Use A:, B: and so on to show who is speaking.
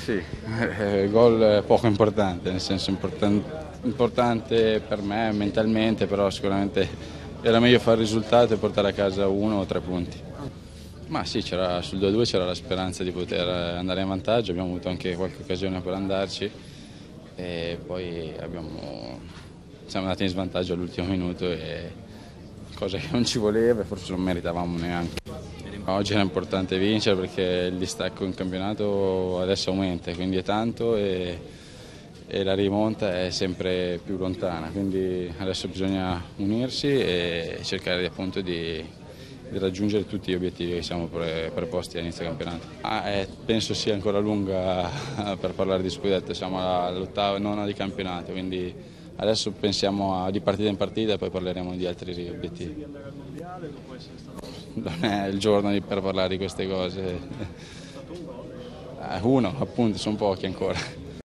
A: Sì, gol poco importante, nel senso importante per me mentalmente, però sicuramente era meglio fare il risultato e portare a casa 1 o 3 punti. Ma sì, sul 2-2 c'era la speranza di poter andare in vantaggio, abbiamo avuto anche qualche occasione per andarci e poi siamo andati in svantaggio all'ultimo minuto, cosa che non ci voleva e forse non meritavamo neanche. Oggi era importante vincere perché il distacco in campionato adesso aumenta, quindi è tanto e la rimonta è sempre più lontana, quindi adesso bisogna unirsi e cercare appunto di raggiungere tutti gli obiettivi che siamo preposti all'inizio campionato. Penso sia ancora lunga per parlare di scudetto, siamo all'ottava e nona di campionato, quindi adesso pensiamo di partita in partita e poi parleremo di altri obiettivi. Non è il giorno per parlare di queste cose. Uno, appunto, sono pochi ancora.